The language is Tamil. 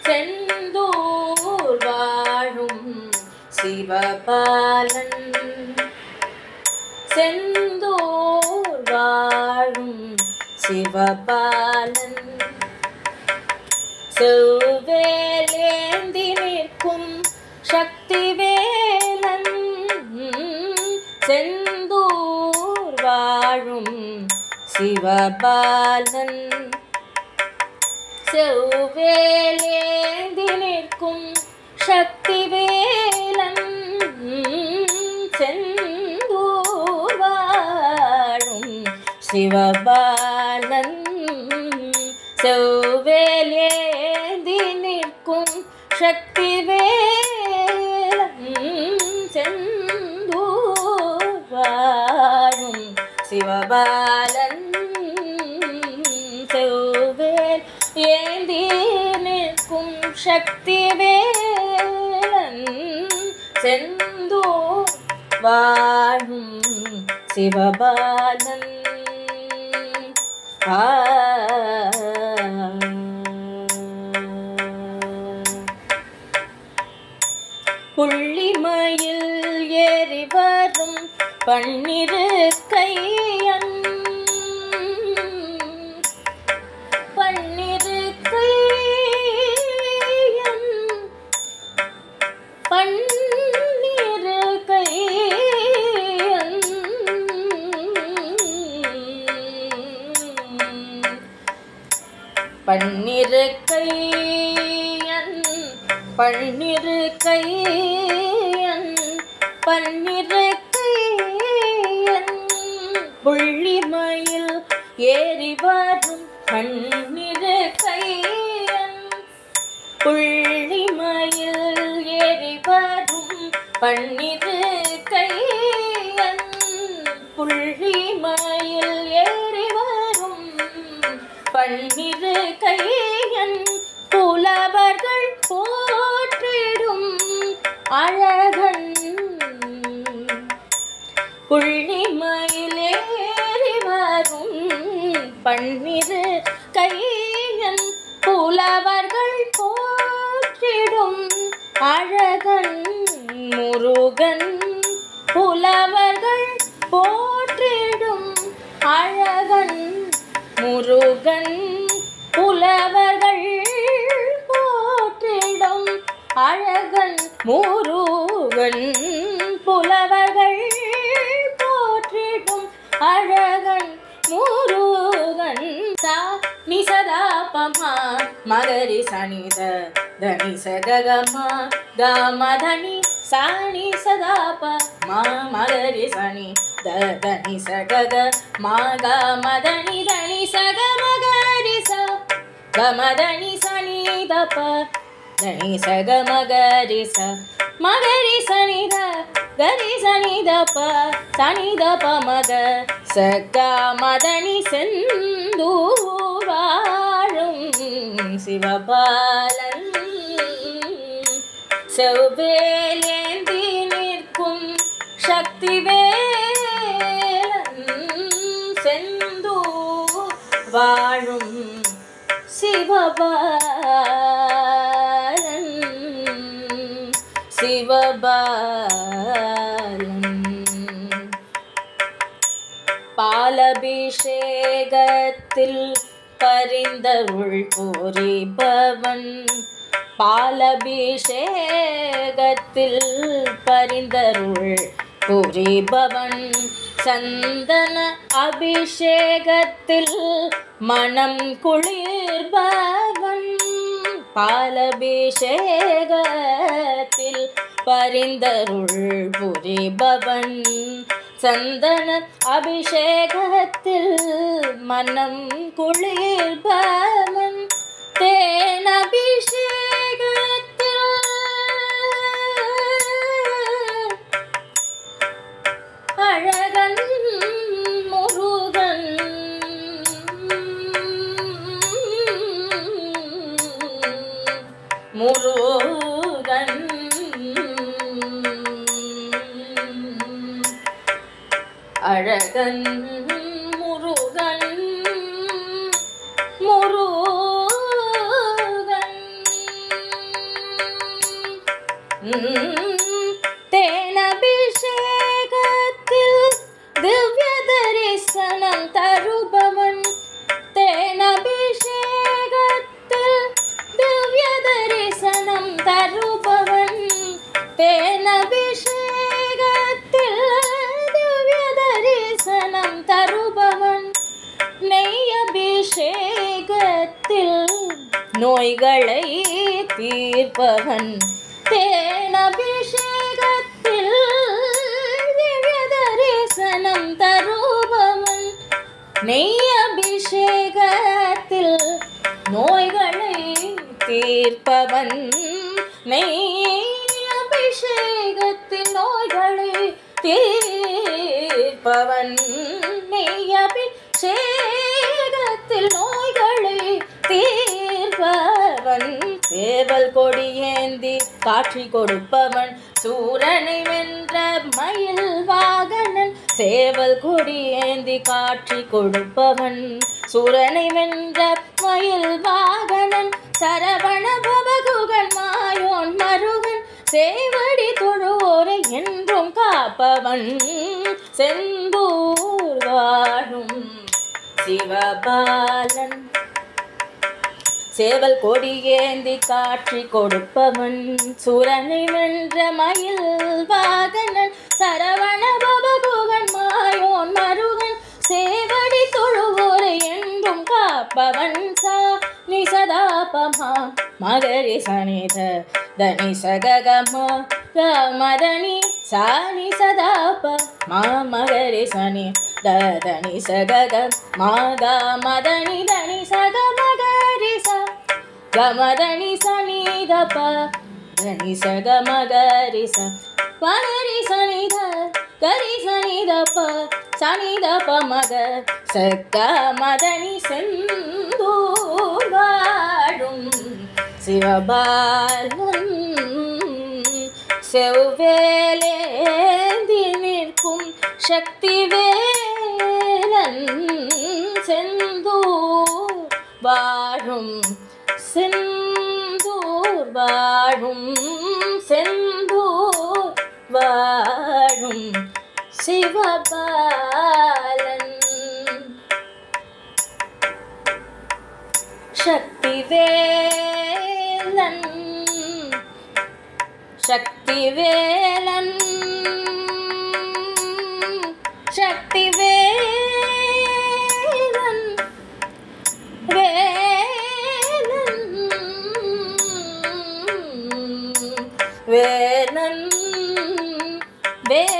செந்தூர் வாழும் சிவபாலன் செந்தூர் வாழும் சிவபாலன் செவ்வேல் ஏந்தி நிற்கும் சக்திவேலன் செந்தூர் வாழும் சிவபாலன் செவ்வேல் ஏந்தி நிற்கும் சக்திவேலன் செந்தூர் வாழும் சிவபாலன் செவ்வேல் ஏந்தி நிற்கும் சக்திவேலன் செந்தூர் வாழும் சிவபாலன் செவ்வேல் ஏந்தி நிற்கும் சக்திவேலன் செந்தூர் வாழும் சிவபாலன் புள்ளிமயில் ஏறி வரும் பன்னிருக்கையன் பன்னிருக்கையன் பன்னிருக்கையன் பன்னிருக்கையன் பன்னிருக்கையன் பன்னிருக்கையன் புள்ளிமயில் ஏறி வரும் பன்னிருக்கையன் புள்ளிமயில் ஏறி வரும் பன்னிருக்கையன் புள்ளிமயில் ஏறி வரும் பன்னிருக்கையன் புலவர்கள் போற்றிடும் அழகன் புள்ளிமயில் ஏறி வரும் பன்னிருக்கையன் புலவர்கள் போற்றிடும் அழகன் முருகன் புலவர்கள் போற்றிடும் அழகன் முருகன் புலவர்கள் போற்றிடும் அழகன் முருகன் புலவர்கள் போற்றிடும் அழகன் முருகன் சா நிசதா பமா மகரி சனித தனி சககமா கமதனி சாணி சதா ப மா மகரி சனி தனி சகக மா கமதனி தனி சக மகரி ச கமதனி சனி தப தனி சக மகரி ச மகரி சனி த கரி சனி தப சனி தப மக சக மதனி செந்தூர் வாழும் சிவபாலன் செவ்வேல் ஏந்தி நிற்கும் சக்திவேலன் செந்தூர் வாழும் சிவபாலன் சிவபாலன் பாலபிஷேகத்தில் பரிந்தருள் புரிபவன் பாலபிஷேகத்தில் பரிந்தருள் புரிபவன் சந்தன அபிஷேகத்தில் மனம் குளிர்பவன் பாலபிஷேகத்தில் பரிந்தருள் புரிபவன் சந்தன அபிஷேகத்தில் மனம் குளிர்பவன் தேன் அபிஷேகத்தில் அழகன் முருகன் முருகன் அழகன் முருகன் முருகன் தேனபிஷேகத்தில் திவ்ய தரிசனம் தருபவன் தேனபிஷேகத்தில் திவ்ய தரிசனம் தருபவன் தேனபிஷேகத்தில் திவ்ய தரிசனம் தருபவன் நெய் அபிஷேகத்தில் நோய்களை தீர்ப்பவன் தேனபிஷேகத்தில் திவ்ய தரிசனம் தருபவன் நெய் அபிஷேகத்தில் நோய்களை தீர்ப்பவன் நெய் அபிஷேகத்தில் நோய்களை தீர்ப்பவன் நெய் அபிஷேகத்தில் நோய்களை தீர்ப்பவன் சேவல் கொடியேந்தி காட்சி கொடுப்பவன் சூரனை வென்ற மயில் வாகனன் சேவல் கொடியேந்தி காட்சி கொடுப்பவன் சூரனை வென்ற மயில் வாகனன் சரவண பவகுகன் மாயோன் மருகன் சேவடி தொழுவோரை என்றும் காப்பவன் செந்தூர் வாழும் சிவபாலன் சேவல் கொடியேந்தி காட்சி கொடுப்பவன் சூரனை வென்ற மயில் வாகனன் சரவண பவகுகன் மாயோன் மருகன் சேவடி தொழுவோரை என்றும் காப்பவன் சா நி சதா பமா மகரி சனித தனி சககம மதனி சானி சதா ப மா மகரி சனி தனி சகக மாக மதனி தனி சக மகரி ச கமதனி சனி தப தனி சக மகரி ச மகரி சனி த கரி சனி தப சனி தப மக சக மதனி செந்தூர் வாழும் சிவபாலன் செவ்வேலேந்தி நிற்கும் சக்திவேலன் செந்தூர் வாழும் செந்தூர் வாழும் செந்தூர் வாழும் சிவபாலன் சக்திவேலன் சக்திவேலன் சக்திவேலன் வேலன் வேலன் வே